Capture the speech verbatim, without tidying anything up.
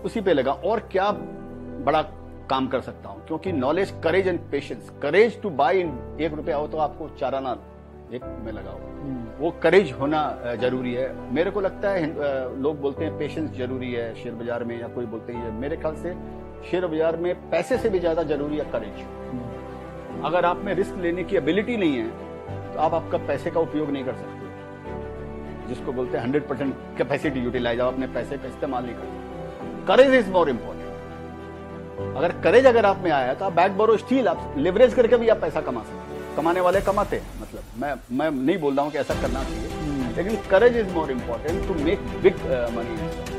उसी पे लगा और क्या बड़ा काम कर सकता हूं, क्योंकि knowledge, courage and patience, courage to buy in एक रुपया हो तो आपको चार आना एक में लगाओ, वो करेज होना जरूरी है। मेरे को लगता है लोग बोलते हैं पेशेंस जरूरी है शेयर बाजार में, या कोई बोलते हैं, मेरे ख्याल से शेयर बाजार में पैसे से भी ज्यादा जरूरी है करेज। अगर आप में रिस्क लेने की एबिलिटी नहीं है तो आप आपका पैसे का उपयोग नहीं कर सकते, जिसको बोलते हैं हंड्रेड परसेंट कैपेसिटी यूटिलाइज, आप अपने पैसे का इस्तेमाल नहीं कर सकते। Courage is more important. अगर करेज अगर आप में आया तो आप बैक बोरो स्टील, आप लिवरेज करके भी आप पैसा कमा सकते हैं। कमाने वाले कमाते हैं, मतलब मैं मैं नहीं बोल रहा हूं कि ऐसा करना चाहिए, लेकिन courage is more important to make big money.